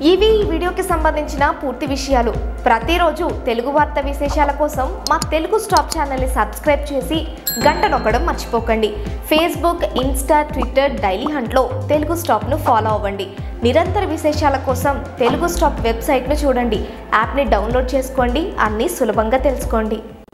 ఇవి ఈ వీడియోకి సంబంధించిన పూర్తి విషయాలు. ప్రతిరోజు తెలుగు వార్త విశేషాల కోసం మా తెలుగు స్టాప్ ఛానల్ని సబ్స్క్రైబ్ చేసి గంట నొక్కడం మర్చిపోకండి. ఫేస్బుక్, ఇన్స్టా, ట్విట్టర్, డైలీ హంట్లో తెలుగు స్టాప్ను ఫాలో అవ్వండి. నిరంతర విశేషాల కోసం తెలుగు స్టాప్ వెబ్సైట్ను చూడండి. యాప్ని డౌన్లోడ్ చేసుకోండి, అన్నీ సులభంగా తెలుసుకోండి.